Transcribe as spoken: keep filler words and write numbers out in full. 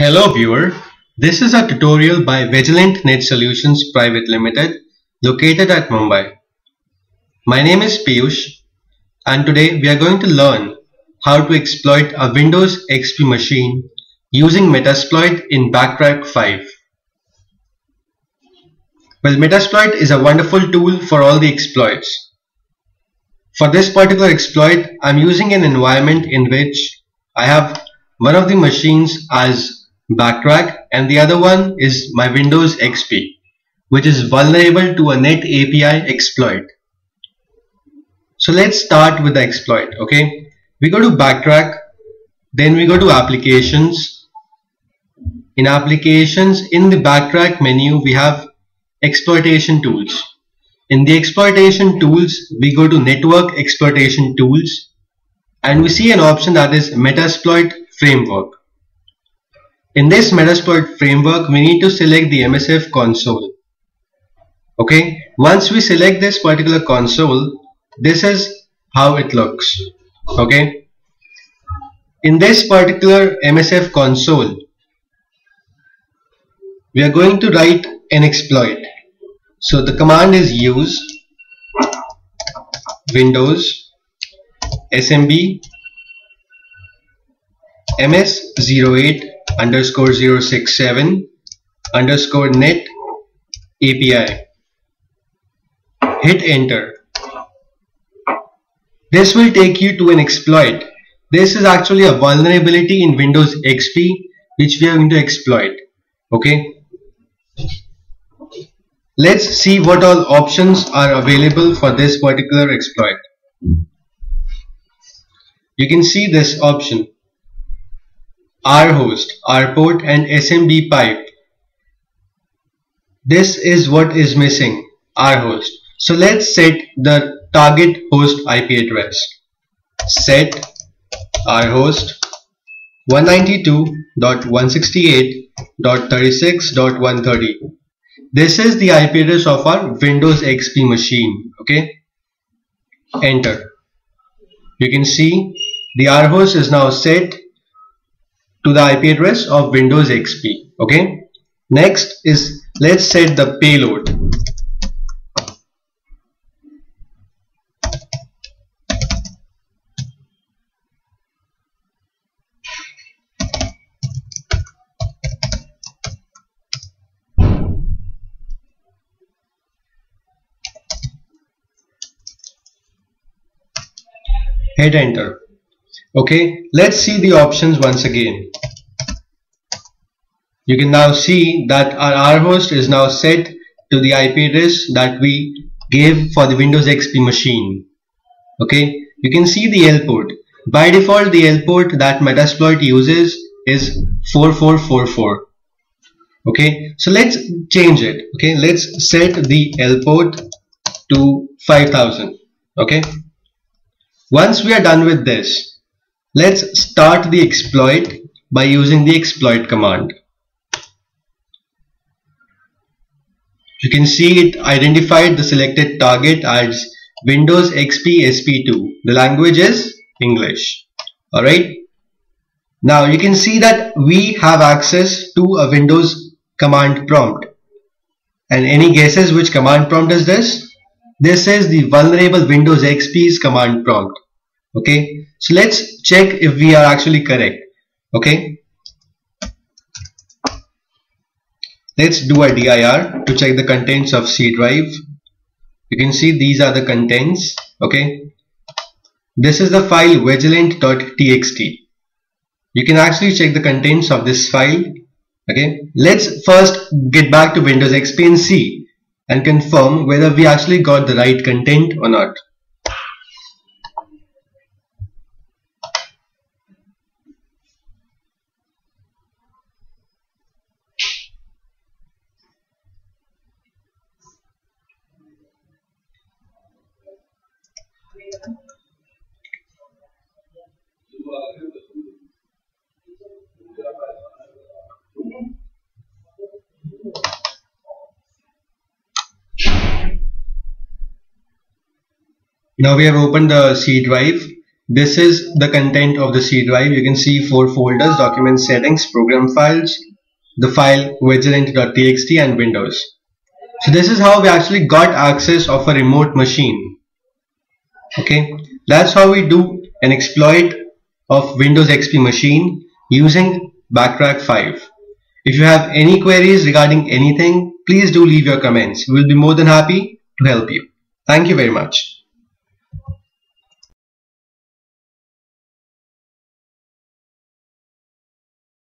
Hello viewer, this is a tutorial by Vigilant Net Solutions Private Limited located at Mumbai. My name is Piyush and today we are going to learn how to exploit a Windows X P machine using Metasploit in Backtrack five. Well, Metasploit is a wonderful tool for all the exploits. For this particular exploit, I am using an environment in which I have one of the machines as Backtrack and the other one is my Windows X P, which is vulnerable to a Net A P I exploit. So let's start with the exploit. Okay, we go to Backtrack, then we go to Applications. In Applications, in the Backtrack menu, we have Exploitation Tools. In the Exploitation Tools, we go to Network Exploitation Tools and we see an option that is Metasploit Framework. In this Metasploit framework, we need to select the M S F console. Okay, once we select this particular console, this is how it looks. Okay, in this particular M S F console, we are going to write an exploit. So the command is use Windows S M B M S zero eight underscore zero six seven underscore net A P I. Hit enter. This will take you to an exploit. This is actually a vulnerability in Windows X P which we are going to exploit. Okay, let's see what all options are available for this particular exploit. You can see this option: rhost, rport and S M B pipe. This is what is missing, rhost. So let's set the target host I P address. Set rhost one ninety-two dot one sixty-eight dot thirty-six dot one thirty. This is the I P address of our Windows X P machine. Okay, enter. You can see the rhost is now set to the I P address of Windows X P. Okay, next is let's set the payload. Hit enter. Okay, let's see the options once again. You can now see that our rhost is now set to the I P address that we gave for the Windows X P machine. Okay, you can see the L port. By default, the L port that Metasploit uses is four four four four. Okay, so let's change it. Okay, let's set the L port to five thousand. Okay, once we are done with this, let's start the exploit by using the exploit command. You can see it identified the selected target as Windows X P S P two. The language is English. Alright. Now you can see that we have access to a Windows command prompt. And any guesses which command prompt is this? This is the vulnerable Windows X P's command prompt. Okay, so let's check if we are actually correct. Okay, let's do a D I R to check the contents of C drive. You can see these are the contents. Okay, this is the file vigilant dot T X T. You can actually check the contents of this file. Okay, let's first get back to Windows X P and see and confirm whether we actually got the right content or not. Now we have opened the C drive. this is the content of the C drive. You can see four folders: document settings, program files, the file vigilant dot t x t, and Windows. So this is how we actually got access of a remote machine. Okay, that's how we do an exploit of Windows X P machine using Backtrack five. If you have any queries regarding anything, please do leave your comments. We will be more than happy to help you. Thank you very much.